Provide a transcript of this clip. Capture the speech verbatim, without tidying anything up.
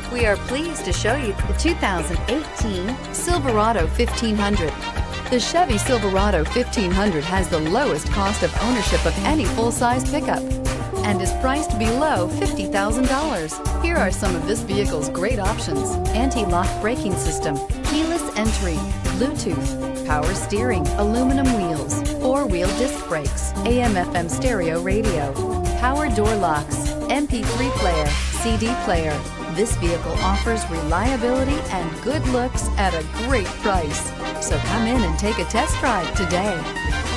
We are pleased to show you the two thousand eighteen Silverado fifteen hundred. The Chevy Silverado fifteen hundred has the lowest cost of ownership of any full-size pickup and is priced below fifty thousand dollars. Here are some of this vehicle's great options: anti-lock braking system, keyless entry, Bluetooth, power steering, aluminum wheels, four-wheel disc brakes, A M F M stereo radio, power door locks, M P three player, C D player. This vehicle offers reliability and good looks at a great price. So come in and take a test drive today.